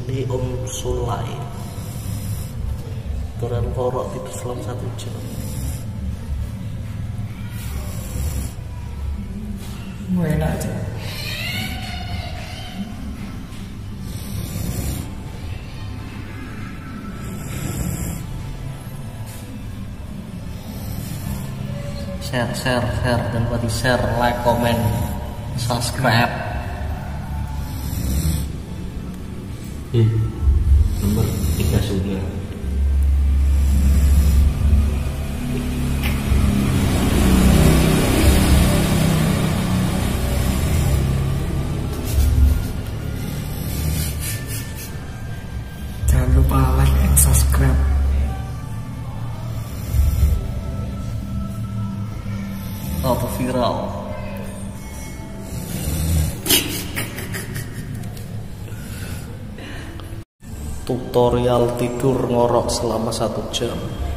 Ini Om Sulai Turan korok tidur selama 1 jam. Enak aja. Share, dan buat di share, like, comment, subscribe. Nomor 3 sudah. Jangan lupa like and subscribe. Auto viral. Tutorial tidur ngorok selama 1 jam.